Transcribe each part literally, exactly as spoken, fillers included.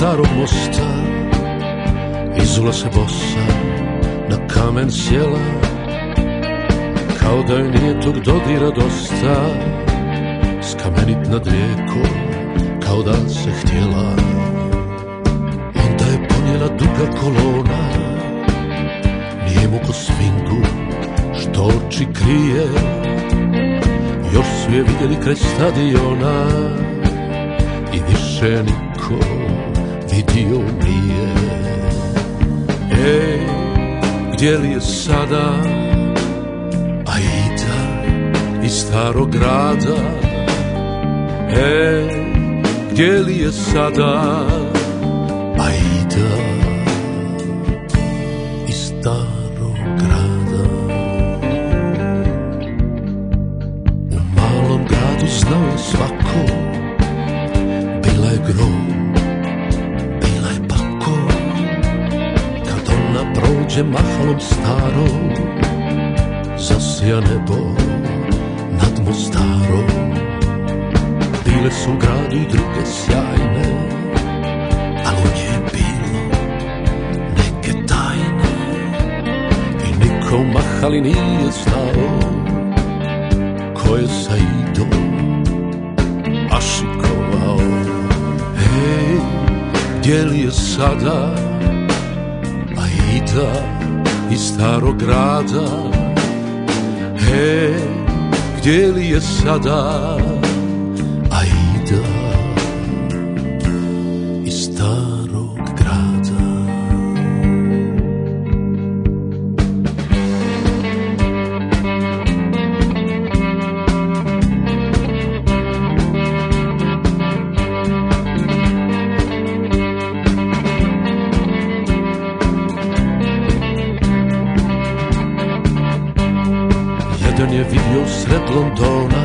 starog mosta, izula se bosa, na kamen sjela, kao da joj nije tog dodira dosta. Skamenit nad rijekom, kao da se htjela. Onda je ponijela duga kolona, nijemu ko sfingu, što oči krije. Još su je vidjeli kraj stadiona i više niko vidio nije. Ej, gdje li je sada Aida iz starog grada? Ej, gdje li je sada Aida iz starog grada? U malom gradu znao je svako, bila je grom, bila je pako. Kad ona prođe mahalom starom, zasija nebo nad Mostarom. Bile su u gradu i druge sjajne, ali u nje je bilo neke tajne. I niko u mahali nije znao ko je sa Aidom ašikovao. Ej, gdje li je sada Aida iz starog grada? Ej, gdje li je sada Aida iz starog grada? Jedan je vidio sred Londona,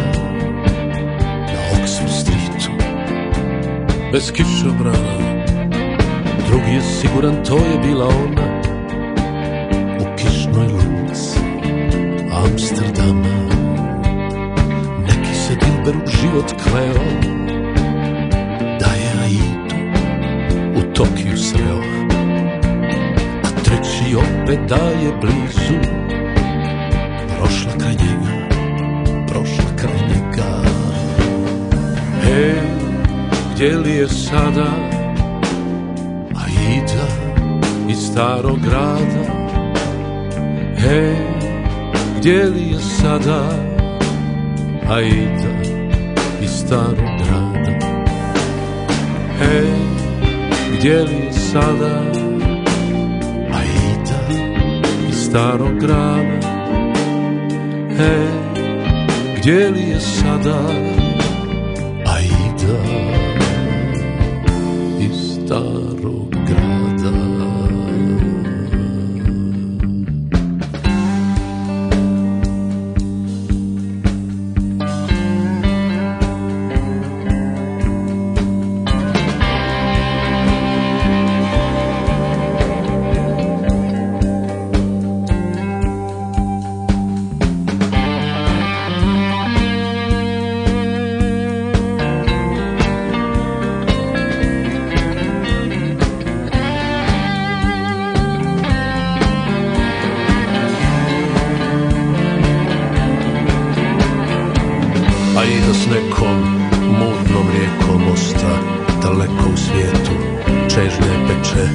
bez kišobrana, drugi je siguran, to je bila ona u kišnoj luci Amsterdama. Neki se Dilberu život kleo da je Aidu u Tokiju sreo, a treći opet da je blizu prošla kraj njega, prošla kraj njega. Hej, gdje li je sada Aida iz starog grada? Hej, gdje li je sada Aida iz starog grada? Hej, gdje li je sada Aida iz starog grada? Hej, gdje li je sada Aida iz starog grada? Aida s nekom mutnom rijekom mosta, daleko u svijetu čežnje peče.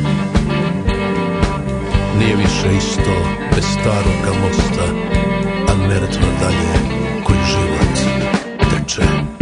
Nije više isto bez staroga mosta, a Neretva dalje koji život teče.